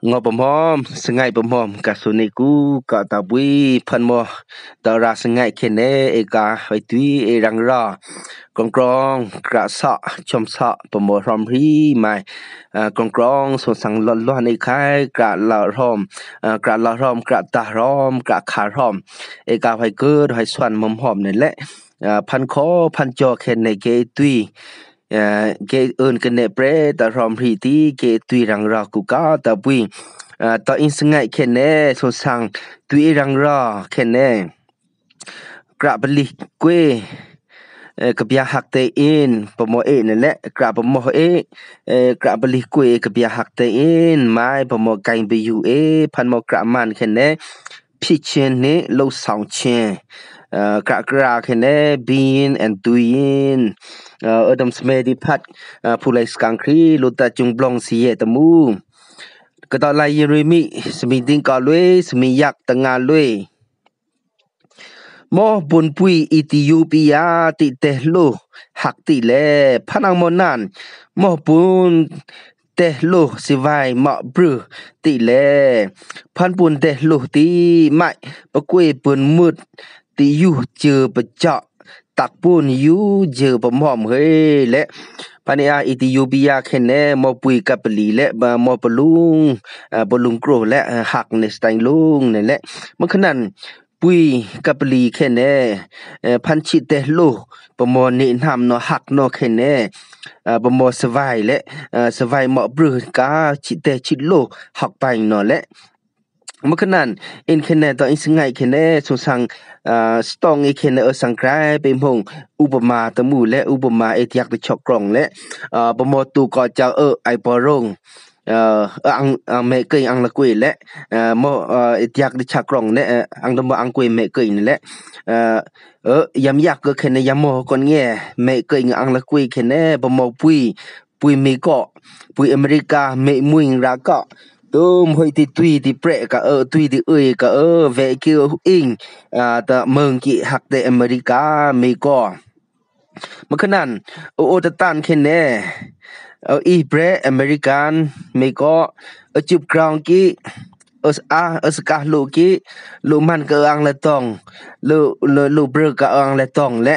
ngọ bầm hom sngai bầm hom ka suni ku ka ta bui phan mo ta ra sngai khene e ka hoi tui e rang ra krong krong kra sa chom sa bầm mo rom ri mai krong krong so sang lon lon e khai kra la rom kra ta rom kra kha rom e ka hoi cứ hoi swan mom hom ne le phan kho phan cho khene ke tui ke ơn cái nệ bre ta rom ri ti ke tui rang ra ku ka ta bui ta in sngai khene so sang tui rang ra khene kra bali kwe ka bia hak te in pomo e ne le kra pomo e kra bali kwe ka bia hak te in mai pomo kain bi yu e phan mo kra man khene phi chen ne lo sang chen kra khene bin and tuin Adam Smedi Pat Pulai Skankri Luta Chung Blong Siye Temu Kata lai Yeremi Semiding Ka Lue Semiyak Tengah Lue Mo Bun Pui Ethiopia Ti Tehlu Hak Ti Le Panang Monan Mo Bun Tehlu Sivai Mak Bru Ti Le Pan Bun Tehlu Ti Mai Pakwe Bun Mut Ti Yu Chơ Pachakตักปูนยูเจอปมอมเฮ้และปานิอาอิติโอเปียแค่แน่มอปุยกับปลีและบามอปลุงปลุงโกรและหักในสไตล์ลุงนั่นแหละมันขนาดปุยกับปลีแค่แน่พันชิเตโลปมอนี่นำเนาะหักเนาะแค่แน่ปมอสวายและสวายหมอบรือกาชิเตชิโลหักไปเนาะและมันขนาดอินแค่แน่ต่ออินสงไงแค่แน่สงสังสตองอีกแค่ในสังกรายเป็นพงอุปมาตมูและอุปมาเอติยักษ์ชกกรองและประมตูก็จะไอปอรงอังเมเกยอังละกุยและมเอติยักษ์ชักกรองและอังดมอังกุยเมเกยนี่แหละยำยักษ์ก็แค่ในยำโมก่อนเงี้ยเมเกยอังละกุยแค่ในประมปุยเมก็ปุยอเมริกาเมมุยรักก็tôm hơi thì tùy thì bệ cả tùy thì ơi cả về kêu in ta mừng kỵ hạt tại America Mỹ có mà khả năng ô ta tan khen nè y bre American Mỹ có chụp ground kỵ ska lu kỵ lu man cả ang la tong lu bơ cả ang la tong lẽ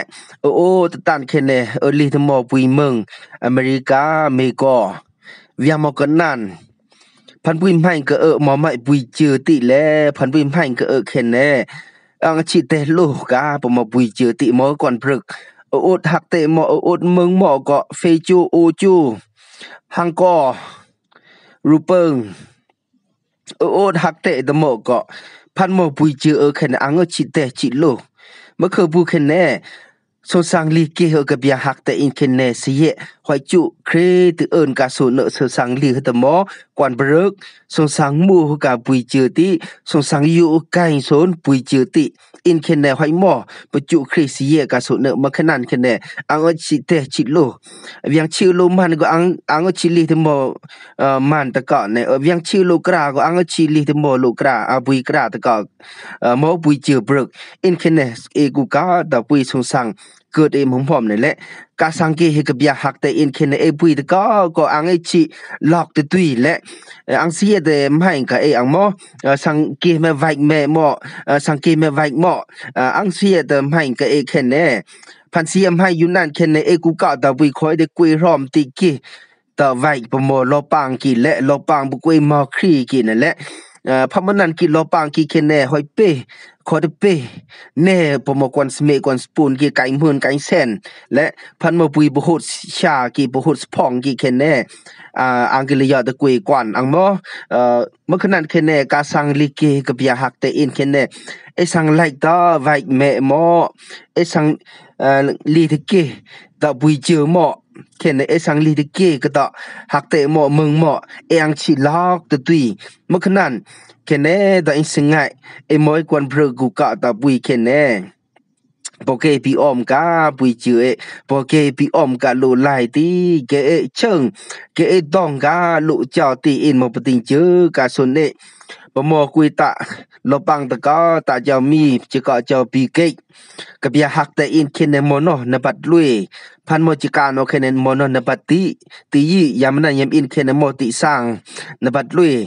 ô ta tan khen nè li thầm mò bùi mừng America Mỹ có việc mà khả năngพันปุยไม่ก็หมอไม่ปุยเจอติแลพันปุยไม่ก็แค่แน่อังชิเตโลกาปมปุยเจอติหมอก่อนพรึกอดหักเตหมอดเมืองหมอก็เฟจูโอจูฮังกอรูเปิงอดหักเตตหมอก็พันหมอปุยเจอแค่อังชิเตจิโลเมื่อเคยพูดแค่แน่สงสังลีเกเหกับยาหักแต่อินเคนเนเสียหอยจุเครตเอินกาสูเนสงสังลีตมอกวนเบรึกสงสังมูกับปุยเจอติสงสังยูไกโซนปุยเจอติอินเคนเนหอยหมอปจุเครเสียกาสูเนมาขนาดเคนเนอังชิเตชิโลยังชื่อโลมันก็อังชิลีตมอมันตะกะเนยังชื่อโลกราก็อังชิลีตมอโลกราปุยกราตะกะมอปุยเจอเบรึกอินเคนเนเอกูกาตะปุยสงสังเกิดเองผมนี่แหละกาสังเกตกับยาหักแต่อินเคนเอปุยตะก็อังไอชิหลอกตะตุยและอังเสียแต่ไม่กับอังหมอสังเกตมาไว้แม่หมอสังเกตมาไว้หมออังเสียแต่ไม่กับเคนเนพันเสียไม่อยู่นั่นเคนเนกูก็ตะปุยคอยได้กุยรอมติกีตะไว้ประโมลปังกีและลปังบุกุยมอครีกีนั่นแหละพอมันนั่นกิลปังกีเคนเนหอยเป้ขอดเป้เน่ปมกวนสเมกวนสปูนกีไก่เมือนไก่เส้นและพันมาปุยบุหดชากีบุหดพองกีเคนเน่อังกฤษยอดตะกุยกวนอังโมเมื่อขนาดเคนเน่กาสังลิเกกับยาหักแต่อินเคนเน่ไอสังไลตาไวเมโมไอสังลีตะเกตะปุยเจอโมเคนเน่ไอสังลีตะเกก็ตะหักแต่โมเมืองโมเออังชิลอกตะตุยเมื่อขนาดแค่แน่ตอนอินสงไงไอ้มวยกวนเพลกูกะตาปุยแค่แน่พอเกปีอมกาปุยเจอพอเกปีอมกาลุไลตีเกเชิงเกดองกาลุเจ้าตีอินมาปติงเจอกาสนเนปมอกุยตะลปังตะกาตาเจ้ามีจะกะเจ้าปีเกกับยาหักแต่อินเคนเนโมโนนบัดลุยพันโมจิกาโนเคนเนโมโนนบัดตียามนั้นยามอินเคนเนโมติสังนบัดลุย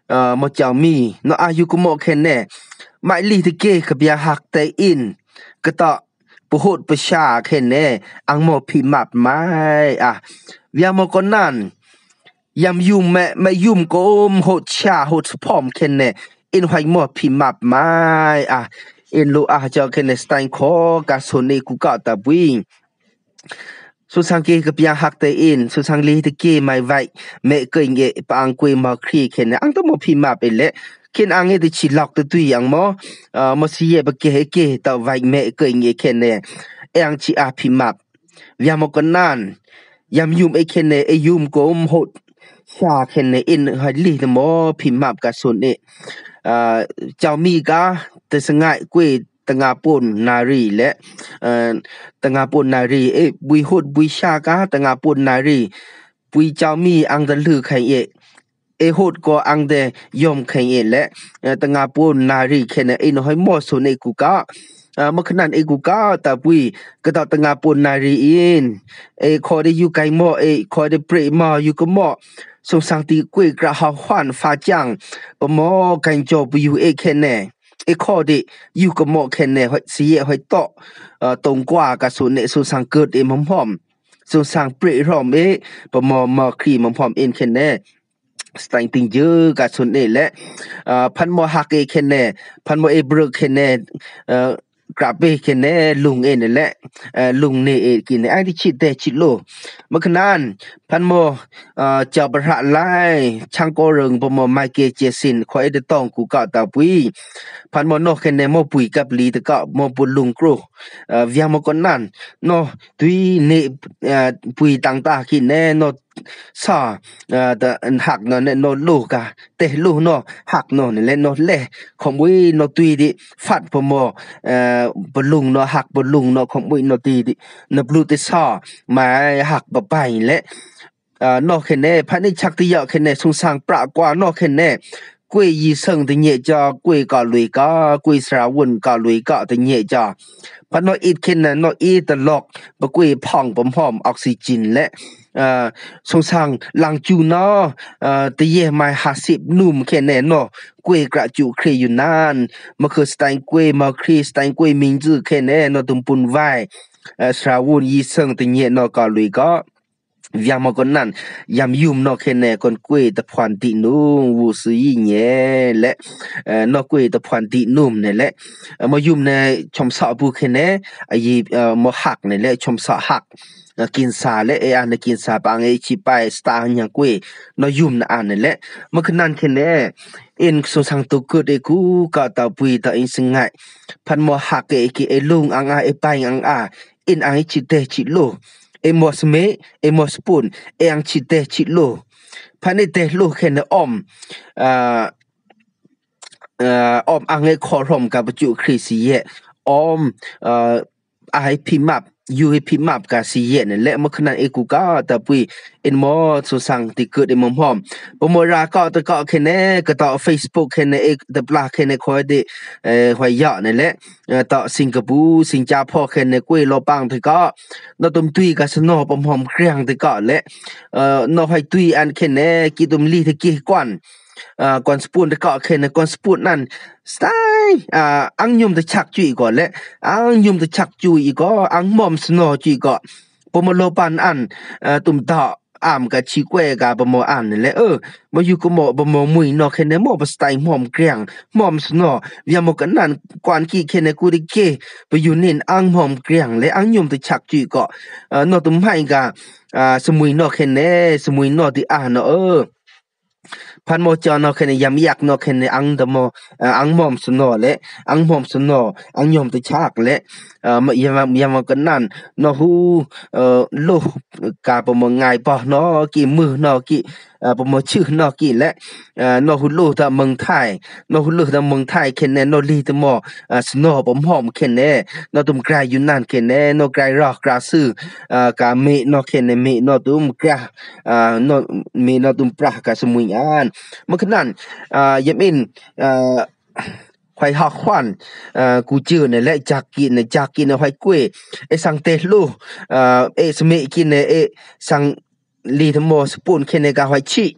mà cháu mi nó ayu cũng một khen nè mãi li thì kê cái bia hạc tay in cái tọ bố hốt bố xa khen nè ăn một phì mạp mai bia một con nan yam yum mẹ yum có hốt xa hốt phom khen nè in hoài một phì mạp mai in lu cho khen nè stein khó cả số này cũng có ta bùiสุสังเกกับยาหักเตอินสุสังลีตะเกไม่ไหวแม่เกยเงปางกวยมาครีเข็นอังต้องมาพิมาไปเละเข็นอังเงติชิลอกตะตุยอังมอสิเยบะเกเกตะไหวแม่เกยเงเข็นเนอังชิอาพิมาบยามกันนานยามยุมไอเข็นเนไอยุมกมหดชาเข็นเนอินหัดลีตะมอพิมาบกะสุนเนเจ้ามีกาตะสงายกวยtengah pun nari le tengah pun nari bui hut bui sha ka tengah pun nari bui chao mi ang de lư khai hut ko ang de yom khai le tengah pun nari khen no hoi mo so ne ku ka ma khanan ku ka ta bui ka ta tengah pun nari in kho de yu kai mo kho de pre mo yu ko mo song sang ti kwe gra ha hwan fa chang pa mo kan jo bu yu khen neข้อดิอยู่กับหมอแค่เนี่ยสิเยหอยต่อตรงกว่ากับส่วนเนี่ยส่วนสังเกิดหอมส่วนสังเปรหอมปะมอครีหอมแค่เนี่ยสไตล์ติงเยอะกับส่วนเนี่ยและพันมอฮักแค่เนี่ยพันมอเบรกแค่เนี่ยกราบไปแค่เนี่ยลุงนี่แหละลุงเนี่ยกินไอ้ที่ชิดแต่ชิดโลเมื่อขนานพันมอจับระไล่ช่างก็เริงปะมอไมเกเจสินคอยได้ต้องกูก่าตาปุยพันมอนอแค่เนี่ยมอปุยกับลีตะก็มอปุลุงครูเวียมอคนนั้นนอตุยเนี่ยปุยต่างตากินเนี่ยนอซาแต่หักนอเนี่ยนอลูกะเตะลูกนอหักนอเนี่ยและนอเล่ของปุยนอตุยดิฟัดปะมอบลุงนอหักบลุงนอของปุยนอตีดินอบลูติซามาหักบะไปและนอแค่เนี่ยพันนี่ชักที่เยอะแค่เนี่ยสงสารปรากว่านอแค่เนี่ยกุยยีเซิง的业家กุยกาลุยกากุยสราวนกาลุยกา的业家พันนออีดเข็นนออีตลอกบกุยพองปมหอมออกซิเจนและสงสารหลังจูนอตะเยมา50นุ่มแค่แน่นอกุยกระจูเครอยู่นานมาคือสไตล์กุยมาครีสไตล์กุยมิงจื้อแค่แน่นอตุมปุนไว้สราวนยีเซิง的业นอกาลุยกายามคนนั้นยามยุมนอกแค่แน่คนกวยตะพวันตินุ่มวูซือแย่และนอกกวยตะพวันตินุ่มเนี่ยแหละมายุมในชมสะบูแค่แน่ไอ้มาหักเนี่ยแหละชมสะหักกินซาและอันกินซาบางชิไปสตาร์อย่างกวยนอยุมนะอันเนี่ยแหละมาขนาดแค่แน่อินสุสังตุกเดกูก็ตาปุยตาอินสงายพันมาหักไอ้ลุงอังไปอังอินชิเตชิโลmos me mos pun yang chite chilo phane te lo khen om om ange khorom ka bu krisi om ai phimap yu phimap ka si ye ne le mo khana e ku ka ta pui in mo so sang ti ku de mom hom bo mo ra ka ta ka khene ka ta facebook khene e the black khene kho de hwa ya ne le ta singapore singapore khene kwe lo pang the ka no tum tui ka sno pom hom kriang the ka le no hai tui an khene ki tum li the ki kwanก่อนสปูนตะเกาะเคนก่อนสปูนนั่นสไตล์อังยมตะชักจุยก่อนและอังยมตะชักจุยก็อังมอมสนอจุยก็ปมโลปันอันตุ่มตาอามกับชีแควกับปมอันนี่แหละมาอยู่กับหมอปมมุยนอเคนหมอสไตล์มอมเกรียงมอมสนอเวียมกันนั่นกวนกี่เคนกูดิเกไปอยู่เน้นอังมอมเกรียงและอังยมตะชักจุยก็นอตุ่มให้กับสมุยนอเคนสมุยนอที่อ่านพันโมจอนอเคนยามยักนอเคนอังดโมอังมอมสนอและอังมอมสนออังยมตะชากและมายามกันนั่นนอฮูโลกาปมง่ายปอนอกี่มือนอกี่ปมชื่อนอกี่และนอฮูโลตะเมืองไทยนอฮูโลตะเมืองไทยเคนนอลีตะมอสนอปมหอมเคนนอตุมไกรอยู่นั่นเคนนอไกรรอกราซื่อกาเมนอเคนเมนอตุมกรานอเมนอตุมปรากาสมุยอันเมื่อขนั้นยามอินควายหักขวัญกูเจอเนี่ยและจากกินควายกล้วยสังเตลูสมัยกินสังลีทมอสปูนเคนกาควายชี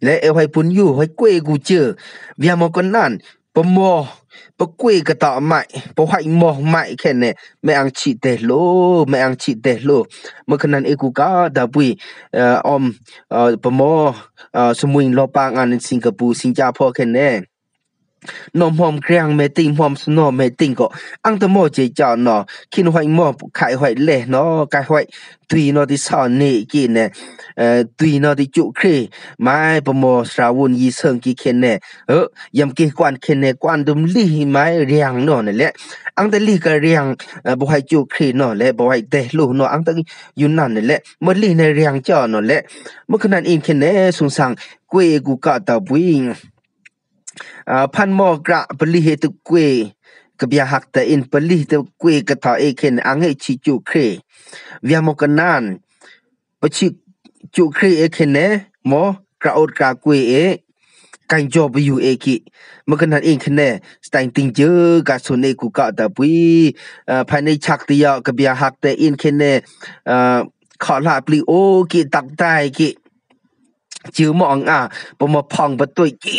และเอไว้ปุ่นอยู่ให้กวยกูเจอเวียมอกันนั่นปะมอปะกวยกะตอใหม่ปะไว้มอใหม่แค่เนี่ยไม่อังชิเตโลไม่อังชิเตโลเมื่อขนั้นเอกูก็ดาบุยออมปะมอสมุยลอปางอันสิงคโปร์สิงคโปร์แค่เนี่ยนมหอมเครียงเมติงหอมสนอเมติงก็อังตะโมเจจอนอคินหอยหมอไข่หอยเล่เนาะไก่หอยตุยเนาะที่สอนนี่กินเนี่ยตุยเนาะที่จุเครไม่ปะโมสราวุนยีเซิงกิเคนเนี่ยยำกิกวนเคนเนี่ยกวนดุมลี่ไม่เรียงเนาะนั่นแหละอังตะลี่ก็เรียงบ่ให้จุเครเนาะและบ่ให้เตะลูเนาะอังตะอยู่นั่นนั่นแหละเมื่อลี่ในเรียงจ้อเนาะแหละเมื่อขนั้นอินเคนเนี่ยสงสังกวยกูกะตะบุยพันหมอกระปลีเหตุกวยกับยาหักแต่อินปลีเหตุกวยกระถาเอเคนอังเอชิจุเครเวียมกันนานปชิจุเครเอเคนเนหมอกระอดกระกวยเอกันจอบอยู่เอกิเมื่อกันนั้นเองคะแนนสไตล์ติงเจอกาสุนเอกุกะตะปุยภายในชักเตียกับยาหักแต่อินคะแนนขอลาปลีโอกิตักได้กิจือมองปมพองประตุยกิ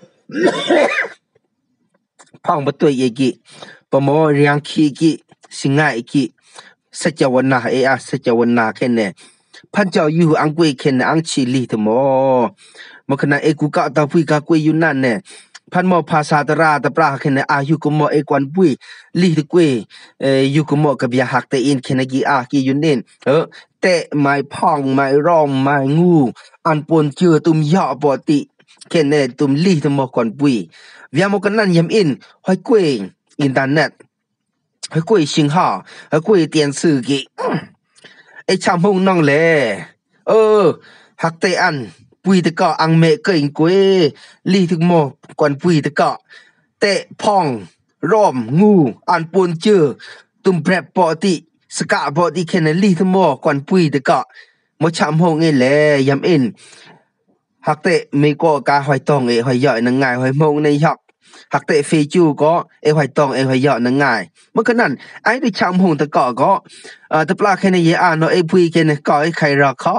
พังประตูเอกิปมอเรียงขี้กิสิงห์เอกิสัจวันนาสัจวันนาแค่เนี่ยพันเจ้าอยู่อังกฤษแค่เนี่ยอังชิลีทมอเมื่อขณะเอกุกะตาพุยกากวยอยู่นั่นเนี่ยพันมอภาษาตราตะปราแค่เนี่ยอายุกุมอเอกวันปุยลีทกวยอยู่กุมอกับยาหักแต่อินแค่เนี่ยกีอยู่เน้นเตะไม่พังไม่ร้องไม่งูอันปนเจือตุมยอปอติแค่เนี่ยตุมลีทมอก่อนปุยเวียมกันนั่นยำอินให้กวยอินเทอร์เน็ตให้กวย信号ให้กวย电视机ไอ้ชามพงน้องแลหักเตอันปุยตะกออังเมเกอิงกวยลีถึงโมก่อนปุยตะกอเตะพองร่อมงูอันปนเจอตุมแปรปอติสกะปอติแค่นั้นลีถึงโมก่อนปุยตะกอมชามพงเอแลยำอินหักเตะไม่ก็กาหอยตองหอยย่อยนังไงหอยมงในหักเตะเฟจูก็หอยตองหอยย่อนังไงเมื่อนั้นไอ้ที่ชามหงตะเกาะก็ตะปลาแค่ในเยอาโนพุยแค่ในก่อไข่รักข้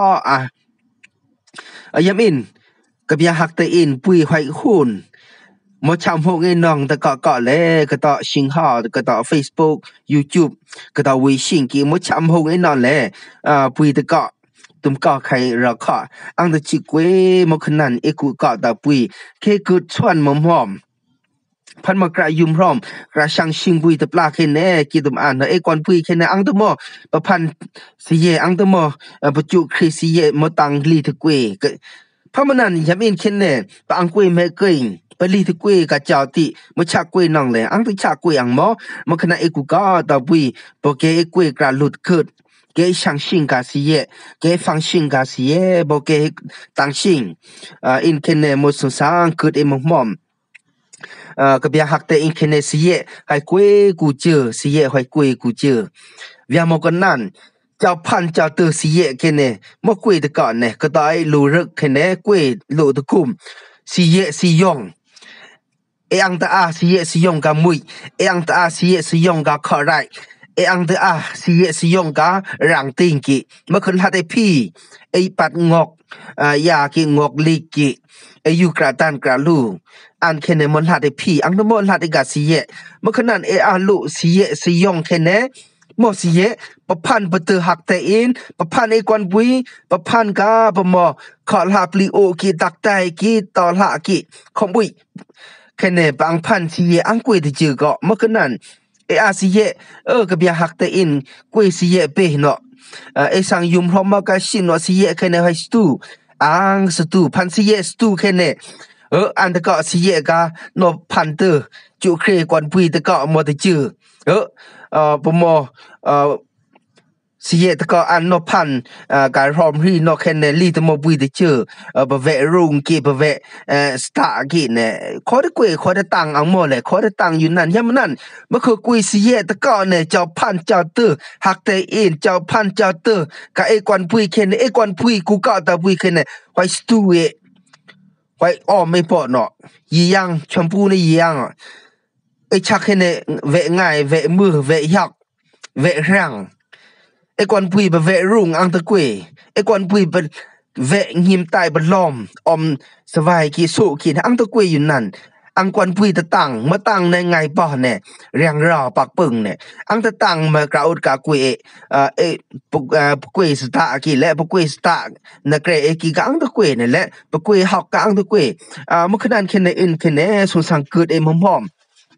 อยำอินกับยาหักเตะอินปุยหอยหุ่นมชามหงน้องตะเกาะเลยก็ต่อชิงห่อก็ต่อ Facebook YouTube ก็ต่อ微信กี่มชามหงนอนเลยปุยตะเกาะตุมก็ใครรักข้าอังตะจิกเวมขนันเอกุกะตาปุยเคกุดชวนมหอมพันมากระยุมพร้อมกระชังชิงปุยตะปลาแค่แน่กีตุมอ่านเอกวนปุยแค่แน่อังตะมอประพันสิเยอังตะมอประจุคริสิเยมตังลีตะกเวพราะมันนั้นยามอินแค่แน่ปะอังกวยแม่เกยปลีตะกเวกะเจ้าติมะชักกวยน้องเลยอังตะชักกวยอังมอมขณะเอกุกะตาปุยโปเกเอกวยกระหลุดเกิด给相信噶是耶，给放心噶是耶，不给当心。因肯呢莫受伤，佢哋莫忙。个别学的因肯呢是耶，系贵古旧是耶，系贵古旧。别莫个难，叫判叫得是耶，肯呢莫贵的讲呢，个代路日肯呢贵路的คุ้ม是耶是用。yang ta si ye si yong ka mui yang ta si ye si yong ka kharai yang ta si ye si yong ka rang ting ki ma khun ha te phi ai pat ngok ya ki ngok li ki ai yu kra tan kra lu an khene mon ha te phi ang no mon ha te ga si ye ma khanan e a lu si ye si yong khene mo si ye pa phan pa te hak te in pa phan e kwan bui pa phan ka pa mo kha la pli o ki tak tai ki to la ki khom buiแค่เนี่ยบางพันสิเยอังกวยที่เจอก็เมื่อกันนั้นอาสิเยก็เบียหักแต่อินกวยสิเยเปเนาะสังยุมพร้อมมากสินว่าสิเยแค่เนี่ยให้สตูอังสตูพันสิเยสตูแค่เนี่ยอันตะก็สิเยกาโนพันเตอร์จุเครกวนปุยตะก็มอตะเจอปมสิเยตะก็อันโนพันการรอมรีโนแคนเนลีตะมอบุยตะเจอบะเวรุงกีบะเวสตากีเนี่ยขอได้กวยขอได้ตังอังโมเลยขอได้ตังอยู่นั่นยามนั้นมะคือกุยสิเยตะก็เนี่ยเจ้าพันเจ้าเตอหักแต่อินเจ้าพันเจ้าเตอกะเอกวนปุยแค่เนี่ยเอกวนปุยกูก็ตะปุยแค่เนี่ยไว้สตูไว้อ้อไม่พอเนาะยียังชมพูนี่ยียังไอชักแค่เนี่ยเวง่ายเวมือเวยักเวรังไอ้กวนปุยบะเวรุ่งอังตะกวยไอ้กวนปุยบะ vệ nghiêm tai bật lòm om svai ki su ki ang to kwe yun nan ang kwan pui ta tang ma tang ne ngai po ne riang ro pak pung ne ang ta tang ma ka ut ka kwe kwe sta ki le kwe sta na kre ki ka ang to kwe ne le kwe hok ka ang to kwe ma khanan khen ne in khen ne sun sang kut em hom hom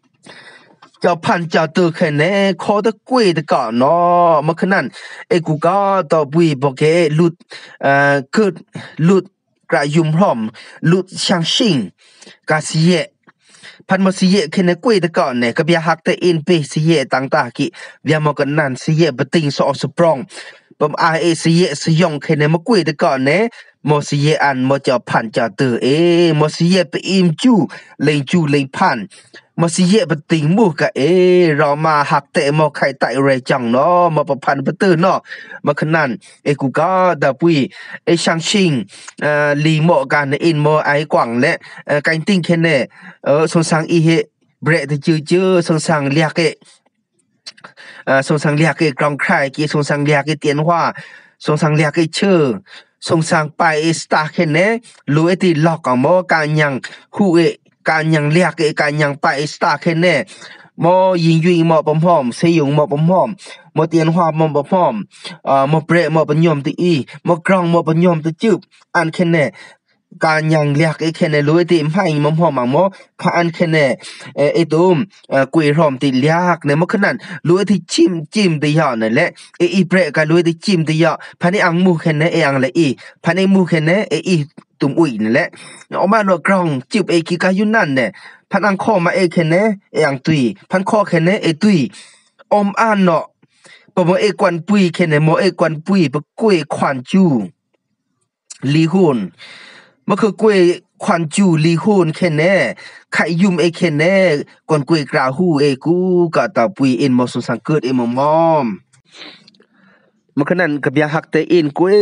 cho pan cho tư khen ne kho ta kwe ta ka no ma khanan ku ka to pui bo ke lut kut lutกระยุมพร้อมลุดช่างชิงกาเสียพันมาเสียแค่ในกล้วยตะก่อนเนี่ยก็เบียหักแต่อินไปเสียต่างตากิเบียมกันนั่นเสียบติงสอสปรองปมอาเอเสียสยองแค่ในมะกล้วยตะก่อนเนี่ยมอเสียอันมอจะพันจะเตอมอเสียไปอิมจูเลงพันมาสิเยบติงมูกะเรามาหักเตะมอไข่ไตเรจังเนาะมาประพันธ์ประตือเนาะมาขนาดกูก็ดาปุยช่างชิงลีโมกันอินโมไอกว่างและกันติ้งแค่เน่สงสังอีเฮเบรตจื้อสงสังเลียกสงสังเลียกกรองไข่กีสงสังเลียกเตียนว่าสงสังเลียกเชื่อสงสังไปสตาร์แค่เน่รู้ไอที่หลอกของโมกันยังคู่การยังเรียกการยังไปสตาร์แค่แน่มอยิงยิงมอปมหอมเสยงมอปมหอมมอเตียนความมอปมหอมมอเปรมอปัญญมตีอีมอกรองมอปัญญมตีจืบอันแค่แน่การยังเรียกแค่แน่รู้ที่ไม่มอหอมมอข้าอันแค่แน่ตุ้มกุยหอมตีเรียกเนี่ยมอขนาดรู้ที่จิ้มตีหยอนั่นแหละอีเปรกันรู้ที่จิ้มตีหยอพันในอังมูแค่แน่อังละอีพันในมูแค่แน่อีตุ่มอุ่ยนั่นแหละออกมาหนวกกรองจิบกิกายุนั่นเนี่ยพันอังข้อมาแค่แน่อังตุยพันข้อแค่แน่ตุยอมอ่านเนาะปมกวนปุยแค่แน่โมกวนปุยปะกุยขวัญจูลีหุนมันคือกวยขวัญจูลีหุนแค่แน่ไข่ยุ่มแค่แน่กวนกวยกราหูกูกะตาปุยมอสุสังเกิดมอมมันขนาดกับยาหักแต่กวย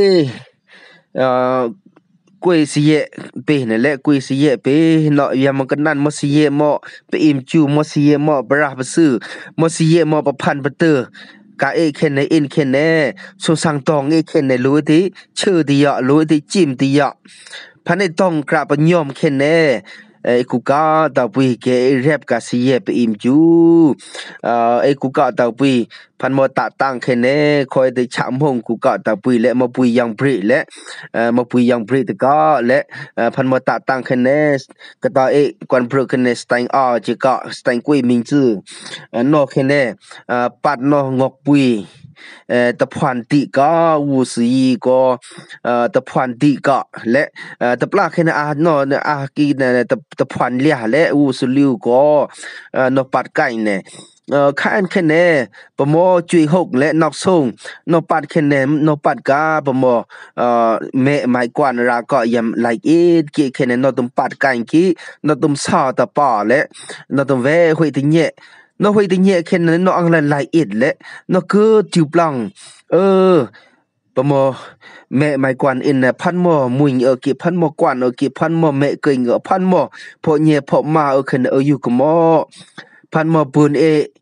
กวยเสียไปนั่นแหละกวยเสียไปเนาะยามมันก็นั่นมอเสียมอไปอิมจูมอเสียมอบราบซื้อมอเสียมอประพันธ์ประเตอกะแค่ในแค่แน่สงสังตองแค่ในรู้ที่ชื่อที่ยะรู้ที่จิ้มที่ยะพันในต้องกราบยอมแค่แน่กูก็ตาปุยเกเรียบกะเสียไปอิมจูกูก็ตาปุยพันมอตะตั้งแค่แน่คอยได้ฉามหงกูก็ตาปุยและมาปุยยังปริและมาปุยยังปริตก็และพันมอตะตั้งแค่แน่ก็ตากวนปรึกแค่แน่สไตน์จิก็สไตน์กุยมิงจื้อนอแค่แน่ปัดนองอกปุยตะพวันติก็วูสีก็ตะพวันติก็และตะปลาแค่นั้นนออากีเนี่ยตะพวันเลียและวูสุลิวก็นอปัดไก่เนี่ยข้าอันแค่แน่ปมอจุยหกและนอกส่งนอปัดแค่แน่นอปัดกาปมอเมไม้กวนราก็ยำไหลกี่แค่แน่นอตุมปัดไก่กี่นอตุมซอตะป่อและนอตุมเวหุยติเนะnó hơi tình nhẹ khen nó ăn lại ít lệ nó cứ chịu lòng bà mò mẹ mày quan in là pan mò mùi ở kia pan mò quan ở kia pan mò mẹ cười ở pan mò phò nhẹ phò mà ở khen ởอยู่กับmò pan mò buồn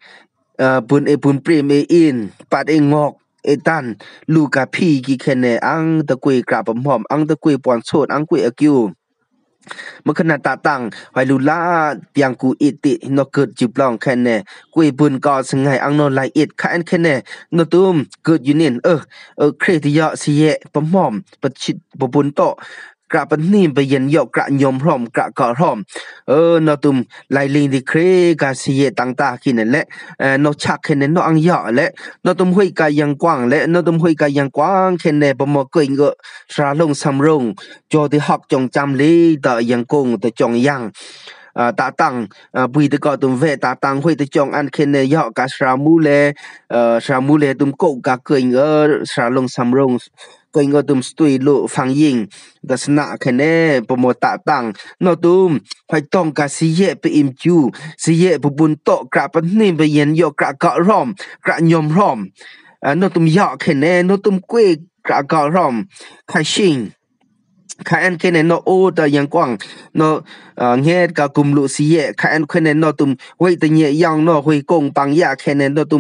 buồn prem in pat ngọc tan lu cà phi kia khen ănตะกุยกราบหอมănตะกุยปอนโสดănกุยở kiuมันขนาดตาตังไวลูล่ายังกูอิตินอเกิดจิบลองแค่แน่กุยบุญก่อสงไงอังนอไลอิดแค่แน่นอตุ้มเกิดอยู่นี่เครติยะสิเยปะหอมปะชิดปะบุญโตกระปันนี่ไปเย็นยอกกระยมพร้อมกระก่อพร้อมนอตุ้มไลลิงดิเครกาสิเยตังตากินนั่นแหละนอชักแค่แน่นออังยอและนอตุ้มห้วยกายังกว้างและนอตุ้มห้วยกายังกว้างแค่แน่ปะหมอเกยเงอะสาลงสำรงจอที่หักจงจำลีต่อยังกงแต่จงยังตาตังปุยตะกอตุมเวตาตังห้วยตะจงอันเคนเนยอกาสรามูเลตุมโกกาเกยเงอะสาลงสำรงเกยเงอะตุมสตุยลุฟังยิงดัสนะแค่แน่ปะหมอตาตังนอตุมไฟต้องกาสิเยไปอิมจูสิเยปบุญโตกระปันนี่ไปเย็นยอกกระเกาะร่อมกระยมร่อมนอตุมยอกแค่แน่นอตุมเกยกระเกาะร่อมไคชิงข้าอันแค่นั้นโอ้แต่ยังกว้างเนาะเงี้ยกับกลุ่มลุสีเย่ข้าอันแค่นั้นตุมไว้แต่เงี้ยยังเนาะไว้กงปังยาแค่นั้นตุม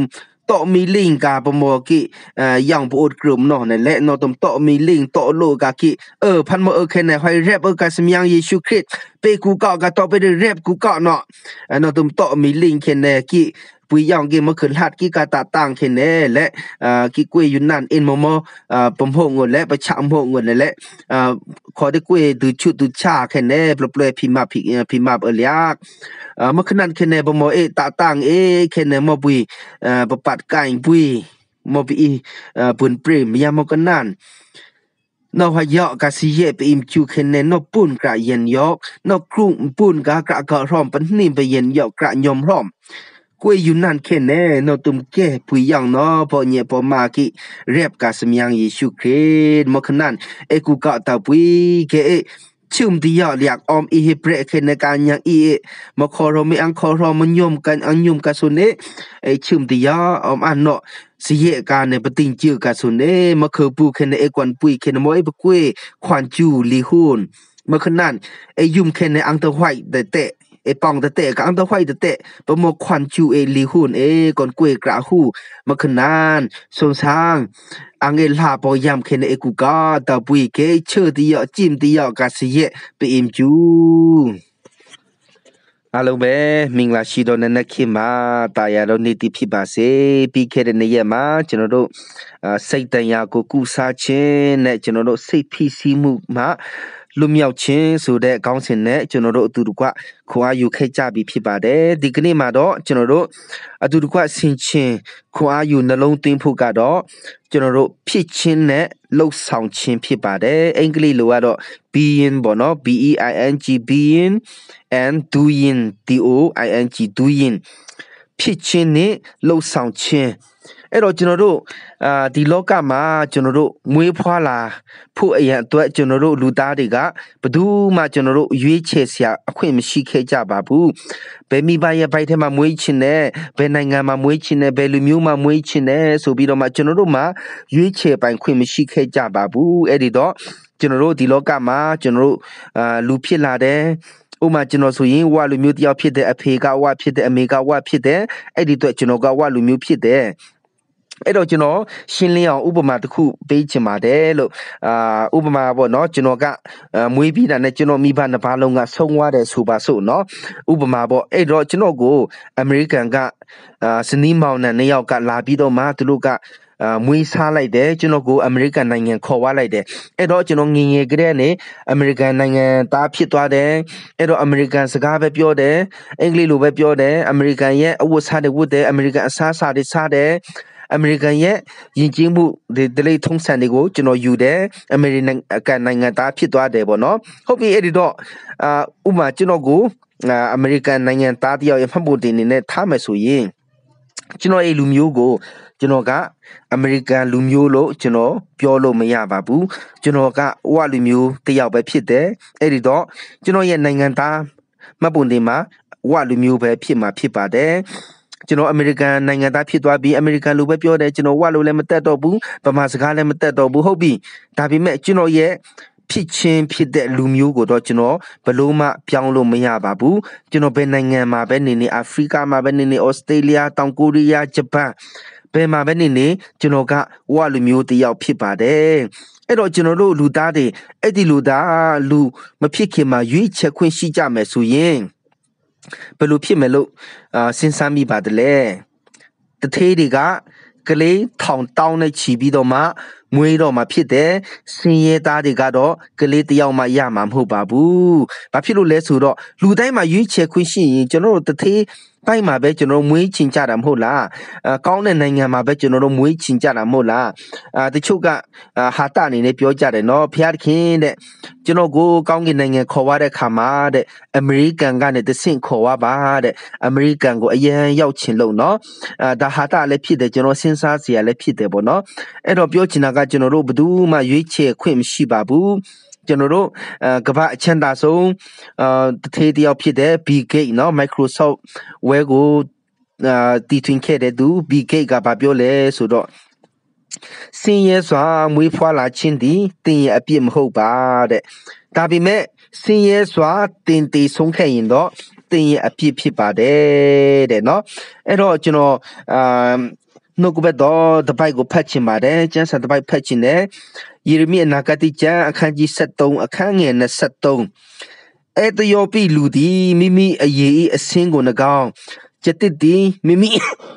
ต่อมีลิงกาปโมกิอย่างปวดกลุ่มเนาะนั่นแหละเนาะต่อมีลิงต่อโลกากิพันโมแค่ไหนให้แรปกาสมยังเยซูคริสต์ไปกูเกาะกาต่อไปได้แรปกูเกาะเนาะเนาะต่อมีลิงแค่ไหนกิปุยยังกิมาขึ้นหัดกิกาตาตังแค่ไหนและกิกวยยุนนันอินโมโมปมโหงและประชามโหงนั่นแหละขอได้กวยดูชุดดูชาแค่ไหนปลบเลยพิมาเลียกเมื่อขนาดแค่ไหนปมตาตังแค่ไหนมบุยปปัดไก่บุยมบีปุนเปรมยามกันนั่นนอกยอกกะสิเยไปอิมจูเคนเนนอปุ่นกะเย็นยอกนอกครุ่งปุ่นกะกะรอมปันนิ่มไปเย็นยอกกะยอมรอมกวยอยู่นั่นแค่แน่นอตุมแก่ปุยยังนอพอเนี่ยพอมากิเรียบกะสมยังเยซูคริสต์มอขนั้นกูกะตาปุยแกชุมที่ยอดอยากอมอีฮิเปรเคนในการยังมาขอเราไม่อังขอเรามันยมกันอังยมกันสุนเนชุมที่ยออมอันเนาะสิเยการในปฏิจจือกันสุนเนมาเคยปูเคนในกวนปุยเคนมอยปะกวยขวัญจูลีฮูนมาขนั้นยุมเคนในอังตะไว้แต่เตะปองแต่กับอังตะไว้แต่เตะประโมขวัญจูลีฮูนก่อนกวยกระหูมาขนั้นสงสางอังเอลาปอยามเคนกูกาตาปุยเกเชื่อที่ยอจิมที่ยอกาสิเยไปอิมจูอาลงเบมิงลาชิโดนันนักขิมาตายาโดนิติพิบาเซปีเคเดเนยมาကျွန်တော်တို့စိတ်တန်ရာကိုကုစားခြင်းနဲ့ကျွန်တော်တို့စိတ်ဖိစီးမှုမှာလွမြောက်ခြင်းဆိုတဲ့ခေါင်းစဉ်နဲ့ကျွန်တော်တို့အတူတကွခွန်အားယူခဲ့ကြပြီဖြစ်ပါတယ်ဒီကနေ့မှာတော့ကျွန်တော်တို့အတူတကွဆင်ခြင်းခွန်အားယူနှလုံးသွင်းဖို့ကတော့ကျွန်တော်တို့ဖြစ်ခြင်းနဲ့လှုပ်ဆောင်ခြင်းဖြစ်ပါတယ်အင်္ဂလိပ်လိုကတော့ being ပေါ့နော် being being and doing doing ဖြစ်ခြင်းနဲ့လှုပ်ဆောင်ခြင်းအဲ့တော့ကျွန်တော်တို့ဒီလောကမှာကျွန်တော်တို့မွေးဖွားလာဖို့အရင်အတွက်ကျွန်တော်တို့လူသားတွေကဘယ်သူမှကျွန်တော်တို့ရွေးချယ်စရာအခွင့်မရှိခဲ့ကြပါဘူးဘယ်မိဘရဲ့ဘိုက်ထဲမှာမွေးချင်တယ်ဘယ်နိုင်ငံမှာမွေးချင်တယ်ဘယ်လူမျိုးမှာမွေးချင်တယ်ဆိုပြီးတော့မှကျွန်တော်တို့မှာရွေးချယ်ပိုင်ခွင့်မရှိခဲ့ကြပါဘူးအဲ့ဒီတော့ကျွန်တော်တို့ဒီလောကမှာကျွန်တော်တို့လူဖြစ်လာတယ်ဥမာကျွန်တော်ဆိုရင်ဝလူမျိုးတယောက်ဖြစ်တဲ့အဖေကဝဖြစ်တဲ့အမေကဝဖြစ်တဲ့အဲ့ဒီအတွက်ကျွန်တော်ကဝလူမျိုးဖြစ်တဲ့အဲ့တော့ကျွန်တော်ရှင်းလင်းအောင်ဥပမာတစ်ခုပေးချင်ပါတယ်လို့ဥပမာပေါ့နော်ကျွန်တော်ကမွေးပြီးတာနဲ့ကျွန်တော်မိဘနှစ်ပါးလုံးကဆုံးသွားတယ်ဆိုပါစို့နော်ဥပမာပေါ့အဲ့တော့ကျွန်တော်ကိုအမေရိကန်ကစနီးမောင်နှံနှစ်ယောက်ကလာပြီးတော့မှသူတို့ကမွေးစားလိုက်တယ်ကျွန်တော်ကိုအမေရိကန်နိုင်ငံခေါ်သွားလိုက်တယ်အဲ့တော့ကျွန်တော်ငငယ်ကလေးနဲ့အမေရိကန်နိုင်ငံသားဖြစ်သွားတယ်အဲ့တော့အမေရိကန်စကားပဲပြောတယ်အင်္ဂလိပ်လိုပဲပြောတယ်အမေရိကန်ရဲ့အဝတ်စားတွေဝတ်တယ်အမေရိကန်အစားအစာတွေစားတယ်အမေရိကန်ရဲ့ယဉ်ကျေးမှုဒလိထုံးစံတွေကိုကျွန်တော်ယူတယ်အမေရိကန်နိုင်ငံသားဖြစ်သွားတယ်ပေါ့နော်ဟုတ်ပြီအဲ့ဒီတော့ဥပမာကျွန်တော်ကိုအမေရိကန်နိုင်ငံသားတယောက်ရဲ့မှတ်ဖို့တင်နေနဲ့ထားမယ်ဆိုရင်ကျွန်တော်အဲ့လူမျိုးကိုကျွန်တော်ကအမေရိကန်လူမျိုးလို့ကျွန်တော်ပြောလို့မရပါဘူးကျွန်တော်ကဝလူမျိုးတယောက်ပဲဖြစ်တယ်အဲ့ဒီတော့ကျွန်တော်ရဲ့နိုင်ငံသားမှတ်ပုံတင်မှာဝလူမျိုးပဲဖြစ်မှာဖြစ်ပါတယ်ကျွန်တော်အမေရိကန်နိုင်ငံသားဖြစ်သွားပြီးအမေရိကန်လူပဲပြောတယ်ကျွန်တော်ဝလို့လည်းမတက်တော့ဘူးဗမာစကားလည်းမတက်တော့ဘူးဟုတ်ပြီဒါပေမဲ့ကျွန်တော်ရဲ့ဖြစ်ချင်းဖြစ်တဲ့လူမျိုးကိုတော့ကျွန်တော်ဘလို့မှပြောင်းလို့မရပါဘူးကျွန်တော်ဘယ်နိုင်ငံမှာပဲနေအာဖရိကမှာပဲနေဩစတြေးလျတောင်ကိုရီးယားဂျပန်ဘယ်မှာပဲနေကျွန်တော်ကဝလူမျိုးတယောက်ဖြစ်ပါတယ်အဲ့တော့ကျွန်တော်တို့လူသားတွေအဲ့ဒီလူသားလူမဖြစ်ခင်မှာရွေးချယ်ခွင့်ရှိကြမယ်ဆိုရင်ဘယ်လိုဖြစ်မယ်လို့စဉ်းစားမိပါတယ်လေတထေးတွေကကလေးထောင်တောင်းနဲ့ချီပြီးတော့မှမွေးတော့မှဖြစ်တယ်စင်ရဲသားတွေကတော့ကလေးတယောက်မှရမှာမဟုတ်ပါဘူးဘာဖြစ်လို့လဲဆိုတော့လူတိုင်းမှာရွေးချယ်ခွင့်ရှိရင်ကျွန်တော်တို့တထေးပိုင်းမှာပဲကျွန်တော်မွေးချင်ကြတာမဟုတ်လားကောင်းတဲ့နိုင်ငံမှာပဲကျွန်တော်တို့မွေးချင်ကြတာမဟုတ်လားတချို့ကဟာတအနေနဲ့ပြောကြတယ်နော်ဖျားခင်တဲ့ကျွန်တော်ကိုကောင်းကင်နိုင်ငံခေါ်ရတဲ့ခါမှာတဲ့အမေရိကန်ကနေတဆင့်ခေါ်ရပါတဲ့အမေရိကန်ကိုအရင်ရောက်ချင်လို့နော်ဒါဟာတလည်းဖြစ်တယ်ကျွန်တော်စဉ်းစားစရာလည်းဖြစ်တယ်ပေါ့နော်အဲ့တော့ပြောချင်တာကကျွန်တော်တို့ဘယ်သူမှရွေးချယ်ခွင့်မရှိပါဘူးကျွန်တော်တို့ကမ္ဘာအချမ်းသာဆုံးတထေးတယောက်ဖြစ်တဲ့ Bill Gates เนาะ Microsoft ဝဲကိုတီထွင်ခဲ့တဲ့သူ Bill Gates ကပြောလဲဆိုတော့စင်ရဲစွာမွေးဖွားလာခြင်းဒီတင်ရဲ့အပြစ်မဟုတ်ပါတဲ့ဒါပေမဲ့စင်ရဲစွာတင်တည်ဆုံးခဲ့ရင်တော့တင်ရဲ့အပြစ်ဖြစ်ပါတယ်တဲ့เนาะအဲ့တော့ကျွန်တော် no go bedo the bike go patching mare just at the bike patching there Yirmi nakati ja akanji setong akange na setong at the yopi ludi mimi a ye a single na gong chetidi mimi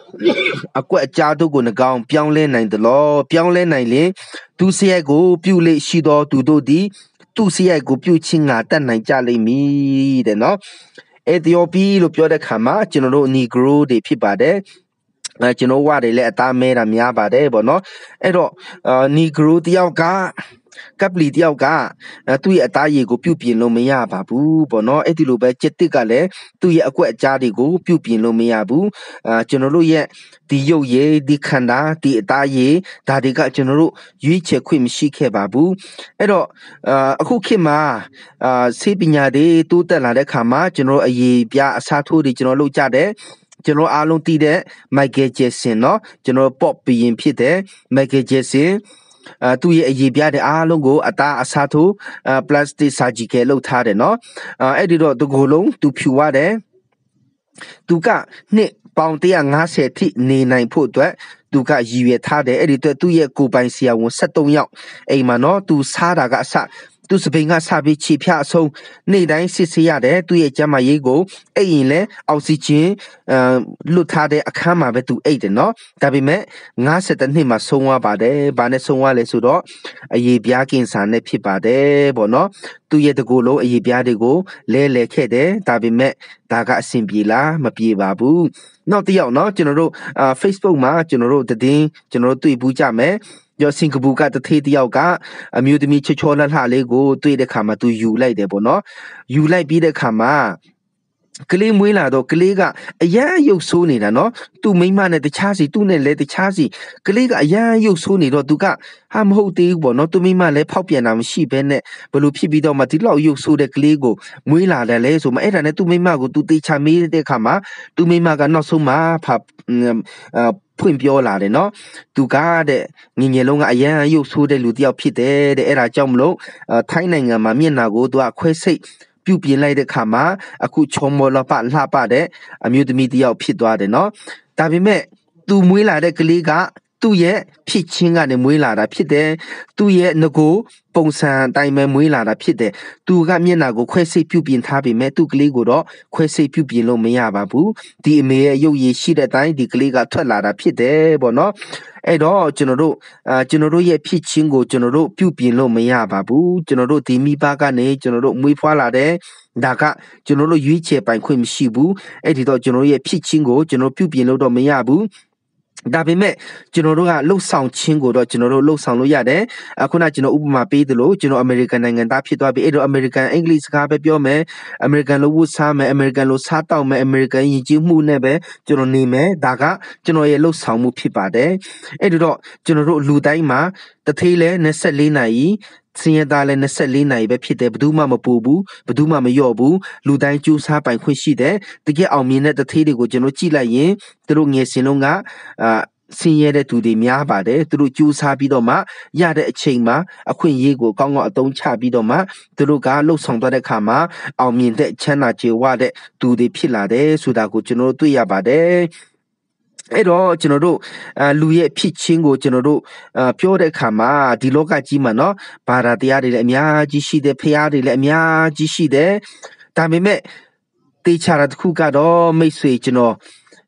a quite jado go na gong piang len nine the law piang len nine tu see I go pule shido to do di tu see I go pu chinga tan nine jali me the no at the yopi lo pure the kama general negro de pibade ကျွန်တော်ဝတယ်လေအသားမဲတာများပါတယ်ဗောနော်အဲ့တော့နီဂရိုတယောက်ကကပ်လီတယောက်ကသူ့ရဲ့အသားရည်ကိုပြုတ်ပြင်လို့မရပါဘူးဗောနော်အဲ့ဒီလိုပဲကျက်တစ်ကလည်းသူ့ရဲ့အကွက်အကြားတွေကိုပြုတ်ပြင်လို့မရဘူးကျွန်တော်တို့ရဲ့ဒီရုပ်ရည်ဒီခန္ဓာဒီအသားရည်ဒါတွေကကျွန်တော်တို့ရွေးချယ်ခွင့်မရှိခဲ့ပါဘူးအဲ့တော့အခုခေတ်မှာဆေးပညာတွေတိုးတက်လာတဲ့အခါမှာကျွန်တော်အရေးပြအစားထိုးတွေကျွန်တော်လုပ်ကြတယ်ကျွန်တော်အားလုံးသိတဲ့ Michael Jackson เนาะကျွန်တော် pop ဘီရင်ဖြစ်တဲ့ Michael Jackson သူ့ရဲ့အရေးပြတဲ့အားလုံးကိုအသားအစားထိုးplastic surgical လုပ်ထားတယ်เนาะအဲ့ဒီတော့တကူလုံးသူဖြူရတယ်သူကနှစ်ပေါင်150ထိနေနိုင်ဖို့အတွက်သူကရည်ရွယ်ထားတယ်အဲ့ဒီအတွက်သူ့ရဲ့ကိုယ်ပိုင်ဆရာဝန်73ယောက်အိမ်မှာเนาะသူစားတာကအစသူစပိန်ကစားပြီးခြေဖြတ်အဆုံးနေ့တိုင်းစစ်ဆေးရတယ်သူ့ရဲ့ကျန်းမာရေးကိုအဲ့ရင်လဲအောက်ဆီဂျင်လွတ်ထားတဲ့အခန်းမှာပဲသူအိတ်တယ်နော်ဒါပေမဲ့52နှစ်မှာဆုံးသွားပါတယ်ဘာနဲ့ဆုံးသွားလဲဆိုတော့အရေးပြားကင်ဆာနဲ့ဖြစ်ပါတယ်ပေါ့နော်သူ့ရဲ့တကူလုံးအရေးပြားတွေကိုလဲခဲ့တယ်ဒါပေမဲ့ဒါကအဆင်ပြေလားမပြေပါဘူးနောက်တစ်ယောက်เนาะကျွန်တော်တို့Facebook မှာကျွန်တော်တို့သတင်းကျွန်တော်တို့တွေ့ဘူးကြမယ်စင်ကာပူကတထေးတယောက်ကအမျိုးသမီးချေချောလှလှလေးကိုတွေ့တဲ့ခါမှာသူယူလိုက်တယ်ပေါ့နော်ယူလိုက်ပြီးတဲ့ခါမှာကလေးမွေးလာတော့ကလေးကအရန်ရုပ်ဆိုးနေတာနော်သူ့မိန်းမနဲ့တခြားစီသူ့နဲ့လည်းတခြားစီကလေးကအရန်ရုပ်ဆိုးနေတော့သူကဟာမဟုတ်သေးဘူးပေါ့နော်သူ့မိန်းမလည်းဖောက်ပြန်တာမရှိဘဲနဲ့ဘလို့ဖြစ်ပြီးတော့မှဒီလောက်ရုပ်ဆိုးတဲ့ကလေးကိုမွေးလာတယ်လေဆိုမှအဲ့ဒါနဲ့သူ့မိန်းမကိုသူတေချာမေးတဲ့ခါမှာသူ့မိန်းမကနောက်ဆုံးမှဖွင့်ပြောလာတယ်နော်သူကတဲ့ငငယ်လုံးကအရန်ရုပ်ဆိုးတဲ့လူတစ်ယောက်ဖြစ်တယ်တဲ့အဲ့ဒါကြောင့်မလို့ထိုင်းနိုင်ငံမှာမျက်နှာကိုသူကခွဲစိတ်ပြုတ်ပြင်လိုက်တဲ့ခါမှာအခုချောမောလပလှပတဲ့အမျိုးသမီးတစ်ယောက်ဖြစ်သွားတယ်နော်ဒါပေမဲ့သူမွေးလာတဲ့ကလေးကသူ့ရဲ့ဖြစ်ချင်းကနေမွေးလာတာဖြစ်တယ်သူ့ရဲ့ငကိုပုံစံအတိုင်းပဲမွေးလာတာဖြစ်တယ်သူကမျက်နှာကိုခွဲစိတ်ပြုတ်ပြင်ထားပေမဲ့သူ့ကလေးကိုတော့ခွဲစိတ်ပြုတ်ပြင်လို့မရပါဘူးဒီအမေရဲ့ရုပ်ရည်ရှိတဲ့အတိုင်းဒီကလေးကထွက်လာတာဖြစ်တယ်ပေါ့နော်အဲ့တော့ကျွန်တော်တို့ရဲ့ဖြစ်ချင်းကိုကျွန်တော်တို့ပြုတ်ပြင်လို့မရပါဘူးကျွန်တော်တို့ဒီမိဘကနေကျွန်တော်တို့မွေးဖွားလာတဲ့ဒါကကျွန်တော်တို့ရွေးချယ်ပိုင်ခွင့်မရှိဘူးအဲ့ဒီတော့ကျွန်တော်ရဲ့ဖြစ်ချင်းကိုကျွန်တော်ပြုတ်ပြင်လို့တော့မရဘူးဒါပေမဲ့ကျွန်တော်တို့ကလှုပ်ဆောင်ခြင်းကိုတော့ကျွန်တော်တို့လှုပ်ဆောင်လို့ရတယ်အခုနကျွန်တော်ဥပမာပေးသလိုကျွန်တော်အမေရိကန်နိုင်ငံသားဖြစ်သွားပြီအဲ့တော့အမေရိကန်အင်္ဂလိပ်စကားပဲပြောမယ်အမေရိကန်လိုဝတ်စားမယ်အမေရိကန်လိုစားတောက်မယ်အမေရိကန်ယဉ်ကျေးမှုနဲ့ပဲကျွန်တော်နေမယ်ဒါကကျွန်တော်ရဲ့လှုပ်ဆောင်မှုဖြစ်ပါတယ်အဲ့တော့ကျွန်တော်တို့လူတိုင်းမှာတသေးလဲ24နာရီစင်ရသားလဲ24နာရီပဲဖြစ်တယ်ဘယ်သူမှမပူဘူးဘယ်သူမှမလျော့ဘူးလူတိုင်းကြိုးစားပိုင်ခွင့်ရှိတယ်တကယ်အောင်မြင်တဲ့တသေးတွေကိုကျွန်တော်ကြည့်လိုက်ရင်သူတို့ငယ်စဉ်လုံးကဆင်းရဲတဲ့သူတွေများပါတယ်သူတို့ကြိုးစားပြီးတော့မှရတဲ့အချိန်မှာအခွင့်အရေးကိုကောင်းကောင်းအသုံးချပြီးတော့မှသူတို့ကလှုပ်ဆောင်သွားတဲ့အခါမှာအောင်မြင်တဲ့ချမ်းသာကြွယ်ဝတဲ့သူတွေဖြစ်လာတယ်ဆိုတာကိုကျွန်တော်တို့တွေ့ရပါတယ်အဲ့တော့ကျွန်တော်တို့လူရဲ့ဖြစ်ချင်းကိုကျွန်တော်တို့ပြောတဲ့အခါမှာဒီလောကကြီးမှာเนาะဘာသာတရားတွေလည်းအများကြီးရှိတယ်ဖျားတွေလည်းအများကြီးရှိတယ်ဒါပေမဲ့တေချာတာတစ်ခုကတော့မိတ်ဆွေကျွန်တော်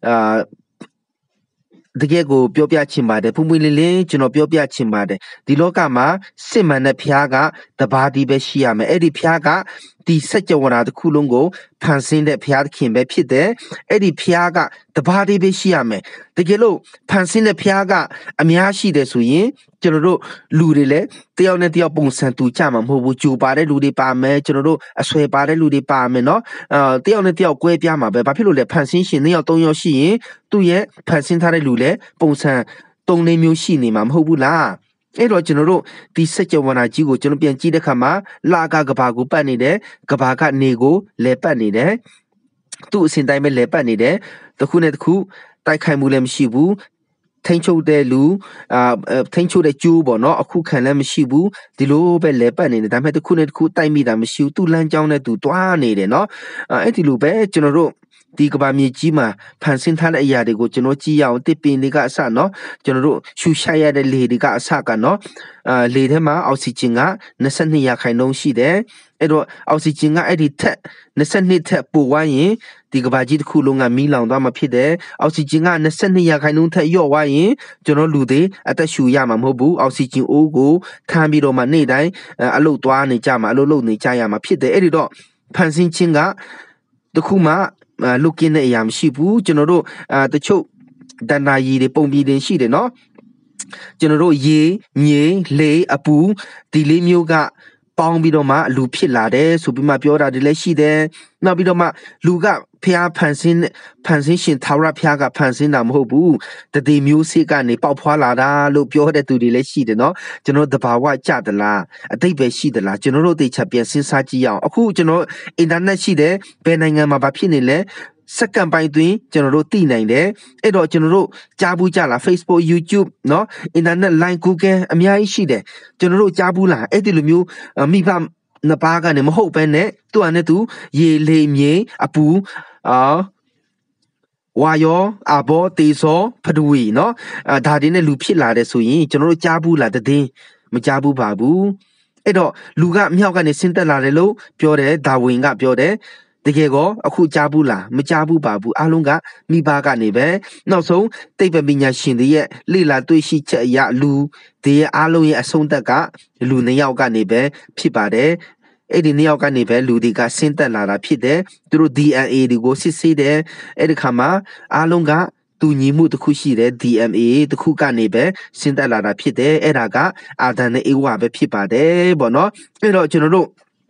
တကယ်ကိုပြောပြချင်ပါတယ်ဖူးမွေးလေးလေးကျွန်တော်ပြောပြချင်ပါတယ်ဒီလောကမှာစစ်မှန်တဲ့ဖျားကတပါးဒီပဲရှိရမယ်အဲ့ဒီဖျားကဒီစัจ java တစ်ခုလုံးကိုဖန်ဆင်းတဲ့ဖျားသခင်ပဲဖြစ်တယ်အဲ့ဒီဖျားကတပါးဒီပဲရှိရမယ်တကယ်လို့ဖန်ဆင်းတဲ့ဖျားကအများရှိတယ်ဆိုရင်ကျွန်တော်တို့လူတွေလည်းတယောက်နဲ့တယောက်ပုံစံတူကြမှာမဟုတ်ဘူးကြိုပါတဲ့လူတွေပါမယ်ကျွန်တော်တို့အဆွဲပါတဲ့လူတွေပါမယ်เนาะတယောက်နဲ့တယောက်ကွဲပြားမှာပဲဘာဖြစ်လို့လဲဖန်ဆင်းရှင်2ယောက်3ယောက်ရှိရင်သူ့ရဲ့ဖန်ဆင်းထားတဲ့လူလည်းပုံစံ3-4မျိုးရှိနေမှာမဟုတ်ဘူးလားအဲ့တော့ကျွန်တော်တို့ဒီစัจ java ကြီးကိုကျွန်တော်ပြန်ကြည့်တဲ့အခါမှာလာကဘာကိုပတ်နေတယ်ကဘာကနေကိုလဲပတ်နေတယ်သူ့အစဉ်တိုင်းပဲလဲပတ်နေတယ်တစ်ခုနဲ့တစ်ခုတိုက်ခိုက်မှုလည်းမရှိဘူးထိန်ချုပ်တဲ့လူထိန်ချုပ်တဲ့ကျိုးပေါ့နော်အခုခံလည်းမရှိဘူးဒီလိုပဲလဲပတ်နေတယ်ဒါပေမဲ့တစ်ခုနဲ့တစ်ခုတိုက်မိတာမရှိဘူးသူ့လမ်းကြောင်းနဲ့သူတွားနေတယ်နော်အဲ့ဒီလိုပဲကျွန်တော်တို့ဒီကဘာမြေကြီးမှာဖန်ဆင်းထားတဲ့အရာတွေကိုကျွန်တော်ကြည့်ရအောင်တစ်ပင်တွေကအစနော်ကျွန်တော်တို့ရှူရှိုက်ရတဲ့လေတွေကအစကနော်လေထဲမှာအောက်ဆီဂျင်က22ရာခိုင်နှုန်းရှိတယ်အဲ့တော့အောက်ဆီဂျင်ကအဲ့ဒီထက်22ထက်ပိုဝိုင်းရင်ဒီကဘာကြီးတစ်ခုလုံးကမီးလောင်သွားမှာဖြစ်တယ်အောက်ဆီဂျင်က22ရာခိုင်နှုန်းထက်လျော့သွားရင်ကျွန်တော်လူတွေအသက်ရှူရမှာမဟုတ်ဘူးအောက်ဆီဂျင်အိုးကိုထမ်းပြီးတော့မှနေ့တိုင်းအလုပ်သွားနေကြမှာအလုပ်လုပ်နေကြရမှာဖြစ်တယ်အဲ့ဒီတော့ဖန်ဆင်းခြင်းကတခုမှလုကင်းတဲ့အရာမရှိဘူးကျွန်တော်တို့တချို့တဏ္ဍာရီတွေပုံပြီးတင်ရှိတယ်နော်ကျွန်တော်တို့ရေမြေလေအပူဒီလေးမျိုးကပေါင်းပြီးတော့မှလူဖြစ်လာတယ်ဆိုပြီးမှပြောတာဒီလည်းရှိတယ်နောက်ပြီးတော့မှလူကဖျားဖန်ဆင်းရှင်သာဝရဖျားကဖန်ဆင်းတာမဟုတ်ဘူးတတိမျိုးစိကနေပေါက်ဖွာလာတာလို့ပြောတဲ့သူတွေလည်းရှိတယ်နော်ကျွန်တော်တဘာဝကြသလားအတိတ်ပဲရှိသလားကျွန်တော်တို့သိချပြန်စဉ်းစားကြည့်ရအောင်အခုကျွန်တော်အင်တာနက်ရှိတယ်ဘယ်နိုင်ငံမှာဘာဖြစ်နေလဲစက္ကန့်ပိုင်းတွင်ကျွန်တော်တို့သိနိုင်တယ်အဲ့တော့ကျွန်တော်တို့ကြားဘူးကြလား Facebook YouTube เนาะ Internet Line Google အများကြီးရှိတယ်ကျွန်တော်တို့ကြားဘူးလားအဲ့ဒီလိုမျိုးမိဘနှစ်ပါးကနေမဟုတ်ဘဲနဲ့သူ့အနေနဲ့သူရေလေမြေအပူဝါယောအဘောတေစောဖဒူဝီเนาะဒါတွေနဲ့လူဖြစ်လာတယ်ဆိုရင်ကျွန်တော်တို့ကြားဘူးလားတည်မကြားဘူးပါဘူးအဲ့တော့လူကမြောက်ကနေဆင်းသက်လာတယ်လို့ပြောတယ်ဒါဝင်ကပြောတယ်တကယ်ကောအခုကြားဘူးလားမကြားဘူးပါဘူးအားလုံးကမိဘကနေပဲနောက်ဆုံးသိပ္ပံပညာရှင်တွေရဲ့လေ့လာတွေ့ရှိချက်အရလူတွေရဲ့အားလုံးရဲ့အဆုံးသက်ကလူနှစ်ယောက်ကနေပဲဖြစ်ပါတယ်အဲ့ဒီနှစ်ယောက်ကနေပဲလူတွေကဆင်းသက်လာတာဖြစ်တယ်သူတို့ DNA တွေကိုစစ်ဆေးတယ်အဲ့ဒီခါမှာအားလုံးကတူညီမှုတစ်ခုရှိတယ် DNA တစ်ခုကနေပဲဆင်းသက်လာတာဖြစ်တယ်အဲ့ဒါကအာဒမ်နဲ့အေဝါပဲဖြစ်ပါတယ်ပေါ့နော်အဲ့တော့ကျွန်တော်တို့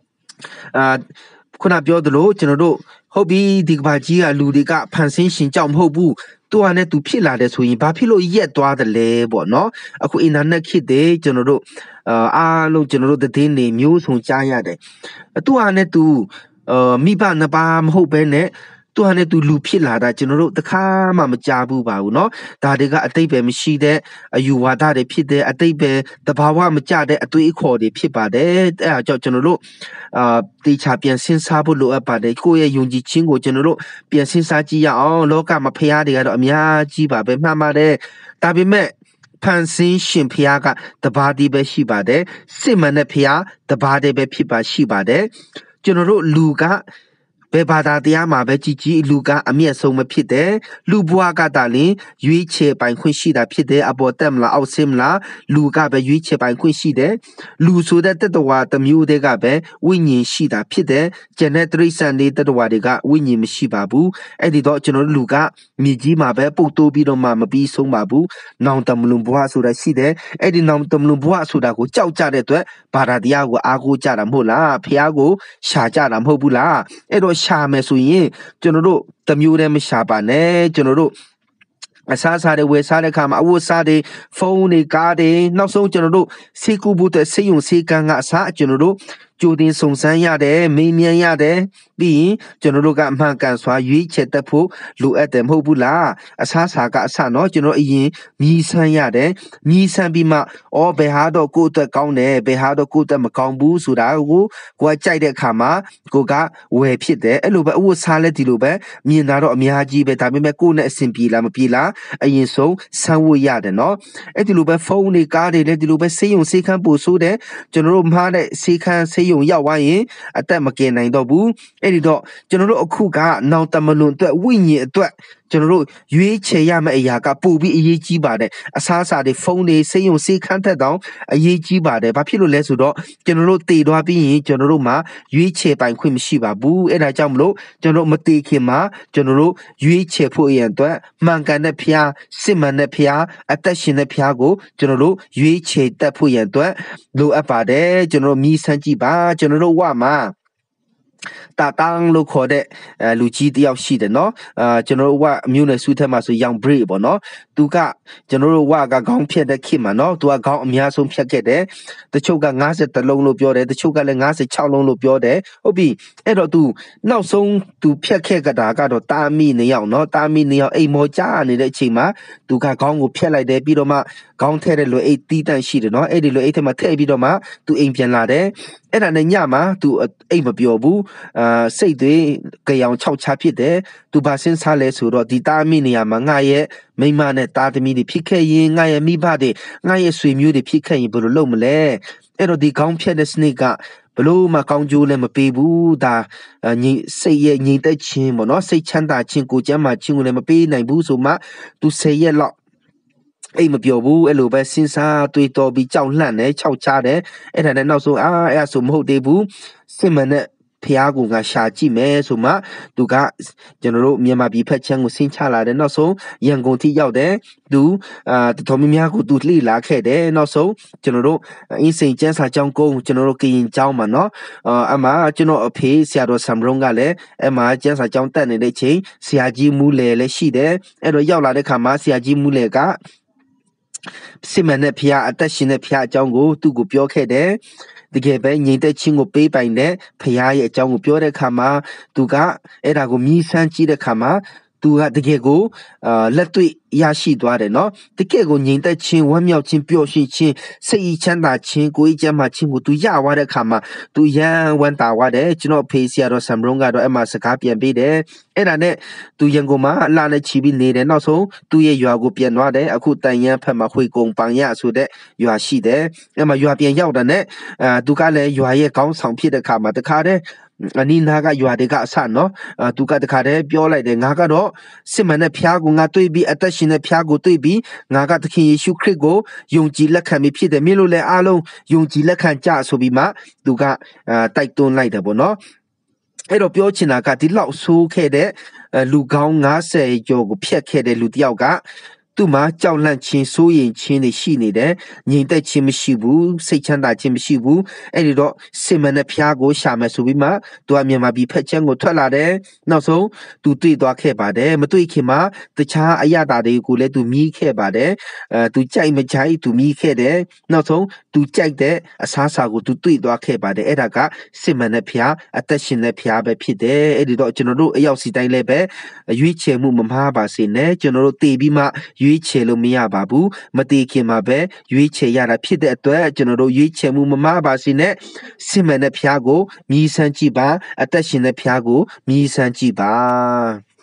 ခုနပြောသလိုကျွန်တော်တို့ဟုတ်ပြီဒီကဘာကြီးကလူတွေကဖန်ဆင်းရှင်ကြောင့်မဟုတ်ဘူးသူကလည်းသူဖြစ်လာတယ်ဆိုရင်ဘာဖြစ်လို့ရက်သွားတယ်လဲပေါ့နော်အခုအင်တာနက်ခေတ်တဲ့ကျွန်တော်တို့အားလုံးကျွန်တော်တို့သတင်းတွေမျိုးစုံကြားရတယ်သူကလည်းသူမိဘနှစ်ပါးမဟုတ်ဘဲနဲ့သူကလည်းသူလူဖြစ်လာတာကျွန်တော်တို့တခါမှမကြားဘူးပါဘူးเนาะဒါတွေကအတိတ်ပဲမရှိတဲ့အယူဝါဒတွေဖြစ်တဲ့အတိတ်ပဲတဘာဝမကြတဲ့အသွေးအခေါ်တွေဖြစ်ပါတယ်အဲအကြောင်းကျွန်တော်တို့တေချာပြန်စဉ်းစားဖို့လိုအပ်ပါတယ်ကိုယ့်ရဲ့ယုံကြည်ခြင်းကိုကျွန်တော်တို့ပြန်စဉ်းစားကြည့်ရအောင်လောကမှာဖျားတွေကတော့အများကြီးပါပဲမှန်ပါတယ်ဒါပေမဲ့ဖန်ဆင်းရှင်ဖျားကတဘာတည်းပဲရှိပါတယ်စစ်မှန်တဲ့ဖျားတဘာတည်းပဲဖြစ်ပါရှိပါတယ်ကျွန်တော်တို့လူကဘယ်ဘာသာတရားမှာပဲကြည်လူကအမျက်ဆုံးမဖြစ်တယ်လူဘွားကတာလင်ရွေးချယ်ပိုင်ခွင့်ရှိတာဖြစ်တယ်အပေါ်တက်မလားအောက်ဆင်းမလားလူကပဲရွေးချယ်ပိုင်ခွင့်ရှိတယ်လူဆိုတဲ့တတဝါတစ်မျိုးတည်းကပဲဝိညာဉ်ရှိတာဖြစ်တယ်ကျန်တဲ့တရိစ္ဆာန်တွေတတဝါတွေကဝိညာဉ်မရှိပါဘူးအဲ့ဒီတော့ကျွန်တော်တို့လူကမြေကြီးမှာပဲပုတ်တိုးပြီးတော့မှမပြီးဆုံးပါဘူးနောင်တမလွန်ဘွားဆိုတာရှိတယ်အဲ့ဒီနောင်တမလွန်ဘွားဆိုတာကိုကြောက်ကြတဲ့အတွက်ဘာသာတရားကိုအားကိုးကြတာမဟုတ်လားဖះကိုရှာကြတာမဟုတ်ဘူးလားအဲ့တော့ရှာမယ်ဆိုရင်ကျွန်တော်တို့တမျိုးတည်းမရှာပါနဲ့ကျွန်တော်တို့အစားစားတွေဝယ်စားတဲ့အခါမှာအဝတ်စားတွေဖုန်းတွေကားတွေနောက်ဆုံးကျွန်တော်တို့စေကူဘူးတဲ့စေယုံစေကန်းကအစားကျွန်တော်တို့ကြိုတင်စုံစမ်းရတယ်မေးမြန်းရတယ်ပြီးရင်ကျွန်တော်တို့ကအမှန်ကန်စွာရွေးချယ်တတ်ဖို့လိုအပ်တယ်မဟုတ်ဘူးလားအစားစားကအစတော့ကျွန်တော်အရင်မြည်ဆန်းရတယ်မြည်ဆန်းပြီးမှဘယ်ဟာတော့ကိုယ့်အတွက်ကောင်းတယ်ဘယ်ဟာတော့ကိုယ့်အတွက်မကောင်းဘူးဆိုတာကိုကကြိုက်တဲ့အခါမှာကိုကဝယ်ဖြစ်တယ်အဲ့လိုပဲအဝတ်စားလဲဒီလိုပဲမြင်တာတော့အများကြီးပဲဒါပေမဲ့ကိုယ့်နဲ့အဆင်ပြေလားမပြေလားအရင်ဆုံးဆန်းဝတ်ရတယ်နော်အဲ့ဒီလိုပဲဖုန်းတွေကားတွေလည်းဒီလိုပဲစေးရုံစေးခန်းပို့ဆိုးတယ်ကျွန်တော်တို့မှားတဲ့စေးခန်းစေးရုံရောက်သွားရင်အသက်မကင်နိုင်တော့ဘူးအဲ့ဒီတော့ကျွန်တော်တို့အခုကနောင်တမလွန်အတွက်ဝိညာဉ်အတွက်ကျွန်တော်တို့ရွေးချယ်ရမယ့်အရာကပို့ပြီးအရေးကြီးပါတယ်အစားအစာတွေဖုန်းတွေစေးရုံစေးခန်းထက်တောင်အရေးကြီးပါတယ်ဘာဖြစ်လို့လဲဆိုတော့ကျွန်တော်တို့တည်သွားပြီးရင်ကျွန်တော်တို့မှာရွေးချယ်ပိုင်ခွင့်မရှိပါဘူးအဲ့ဒါကြောင့်မလို့ကျွန်တော်တို့မတည်ခင်မှာကျွန်တော်တို့ရွေးချယ်ဖို့ရန်အတွက်မှန်ကန်တဲ့ဖျားစစ်မှန်တဲ့ဖျားအသက်ရှင်တဲ့ဖျားကိုကျွန်တော်တို့ရွေးချယ်တတ်ဖို့ရန်အတွက်လိုအပ်ပါတယ်ကျွန်တော်တို့မြည်ဆန်းကြည့်ပါကျွန်တော်တို့ဝမှာတာတန်းလို့ခေါ်တဲ့လူကြီးတယောက်ရှိတယ်နော်ကျွန်တော်တို့ဝအမျိုးနဲ့စုထက်မှာဆိုရောင် break ပေါ့နော်သူကကျွန်တော်တို့ဝကခေါင်းဖြတ်တဲ့ခေတ်မှာနော်သူကခေါင်းအများဆုံးဖြတ်ခဲ့တယ်တချို့က50လုံးလို့ပြောတယ်တချို့ကလည်း56လုံးလို့ပြောတယ်ဟုတ်ပြီအဲ့တော့သူနောက်ဆုံးသူဖြတ်ခဲ့ကြတာကတော့တာမီ2ယောက်နော်တာမီ2ယောက်အိမ်မောကြားနေတဲ့အချိန်မှာသူကခေါင်းကိုဖြတ်လိုက်တယ်ပြီးတော့မှခေါင်းထဲတဲ့လူအိတ်တီးတန့်ရှိတယ်နော်အဲ့ဒီလူအိတ်ထဲမှာထည့်ပြီးတော့မှသူအိမ်ပြန်လာတယ်အဲ့ဒါနဲ့ညမှာ तू အိမ်မပြောဘူးစိတ်တွေကြောင်6ချဖြစ်တယ် तू ဘာစဉ်းစားလဲဆိုတော့ဒီတာမိနေရာမှာငါရဲ့မိမနဲ့တာသမီးတွေဖြစ်ခဲ့ရင်ငါရဲ့မိဘတွေငါရဲ့ဆွေမျိုးတွေဖြစ်ခဲ့ရင်ဘယ်လိုလုပ်မလဲအဲ့တော့ဒီကောင်းဖြတ်တဲ့စနစ်ကဘလို့မကောင်းကျိုးလည်းမပေးဘူးဒါစိတ်ရဲ့ငြိမ်သက်ခြင်းပေါ့နော်စိတ်ချမ်းသာခြင်းကိုကျမ်းမာခြင်းကိုလည်းမပေးနိုင်ဘူးဆိုမှ तू 10ရက်လောက်အိမ်မပြောဘူးအဲ့လိုပဲစဉ်းစားတွေးတော်ပြီးကြောက်လှန့်တယ်ခြောက်ချတယ်အဲ့ဒါနဲ့နောက်ဆုံးအဲ့ဒါဆိုမဟုတ်သေးဘူးစစ်မှန်တဲ့ဖျားကိုငါရှာကြည့်မယ်ဆိုမှသူကကျွန်တော်တို့မြန်မာပြည်ဖက်ချမ်းကိုဆင်းချလာတယ်နောက်ဆုံးရန်ကုန်ထိရောက်တယ်သူတော်များများကိုသူလှိလာခဲ့တယ်နောက်ဆုံးကျွန်တော်တို့အင်းစိန်ကျန်းစာကျောင်းကုန်းကျွန်တော်တို့ကရင်ကျောင်းမှာနော်အမှကျွန်တော်အဖေဆရာတော်ဆမ်ရုံးကလည်းအမှကျန်းစာကျောင်းတက်နေတဲ့ချိန်ဆရာကြီးမူးလေလည်းရှိတယ်အဲ့တော့ရောက်လာတဲ့ခါမှာဆရာကြီးမူးလေကစစ်မှန်တဲ့ဖျားအသက်ရှင်တဲ့ဖျားအကြောင်းကိုသူ့ကိုပြောခဲ့တယ်တကယ်ပဲငြိမ်သက်ခြင်းကိုပေးပိုင်တဲ့ဖျားရဲ့အကြောင်းကိုပြောတဲ့အခါမှာသူကအဲ့ဒါကိုမြည်ဆန်းကြည့်တဲ့အခါမှာသူကတကယ်ကိုလက်တွေ့ရရှိသွားတယ်နော်တကယ်ကိုငြိမ်သက်ခြင်းဝမ်းမြောက်ခြင်းပျော်ရွှင်ခြင်းစိတ်ချမ်းသာခြင်းကိုယ်ကျမ်းမာခြင်းကိုသူရသွားတဲ့အခါမှာသူရန်ဝမ်းသာသွားတယ်ကျွန်တော်ဖေးဆရာတော်ဆမ်ရုံးကတော့အဲ့မှာစကားပြန်ပေးတယ်အဲ့ဒါနဲ့သူရန်ကုန်မှာအလှနဲ့ချီပြီးနေတယ်နောက်ဆုံးသူရဲ့ရွာကိုပြန်သွားတယ်အခုတန်ရန်ဖက်မှာခွေကုံပန်ရဆိုတဲ့ရွာရှိတယ်အဲ့မှာရွာပြန်ရောက်တဲ့နဲ့သူကလည်းရွာရဲ့ခေါင်းဆောင်ဖြစ်တဲ့အခါမှာတခါတည်းအနီးနားကရွာတွေကအဆနော်သူကတခါတည်းပြောလိုက်တယ်ငါကတော့စစ်မှန်တဲ့ဖျားကိုငါတွေ့ပြီးအသက်ရှင်တဲ့ဖျားကိုတွေ့ပြီးငါကသခင်ယေရှုခရစ်ကိုယုံကြည်လက်ခံပြီးဖြစ်တယ်မင်းတို့လည်းအားလုံးယုံကြည်လက်ခံကြဆိုပြီးမှသူကတိုက်တွန်းလိုက်တယ်ပေါ့နော်အဲ့တော့ပြောချင်တာကဒီလောက်ဆိုးခဲ့တဲ့လူကောင်း90ကျော်ကိုဖျက်ခဲ့တဲ့လူတယောက်ကသူ့မှာကြောက်လန့်ခြင်းစိုးရိမ်ခြင်းတွေရှိနေတယ်ငြိမ်သက်ခြင်းမရှိဘူးစိတ်ချမ်းသာခြင်းမရှိဘူးအဲ့ဒီတော့စင်မနဲ့ဖျားကိုရှာမယ်ဆိုပြီးမှသူကမြန်မာပြည်ဖက်ချမ်းကိုထွက်လာတယ်နောက်ဆုံးသူတွေ့သွားခဲ့ပါတယ်မတွေ့ခင်မှာတခြားအရာတွေကိုလည်းသူမြည်ခဲ့ပါတယ်သူကြိုက်မကြိုက်သူမြည်ခဲ့တယ်နောက်ဆုံးသူကြိုက်တဲ့အစားအစာကိုသူတွေ့သွားခဲ့ပါတယ်အဲ့ဒါကစင်မနဲ့ဖျားအသက်ရှင်တဲ့ဖျားပဲဖြစ်တယ်အဲ့ဒီတော့ကျွန်တော်တို့အရောက်စီတိုင်းလည်းပဲရွေးချယ်မှုမမှားပါစေနဲ့ကျွန်တော်တို့တည်ပြီးမှရွေးချယ်လို့မရပါဘူးမတည်ခင်မှာပဲရွေးချယ်ရတာဖြစ်တဲ့အတွက်ကျွန်တော်တို့ရွေးချယ်မှုမမှားပါစေနဲ့စစ်မှန်တဲ့ဖျားကိုမြည်ဆန်းကြည့်ပါအသက်ရှင်တဲ့ဖျားကိုမြည်ဆန်းကြည့်ပါ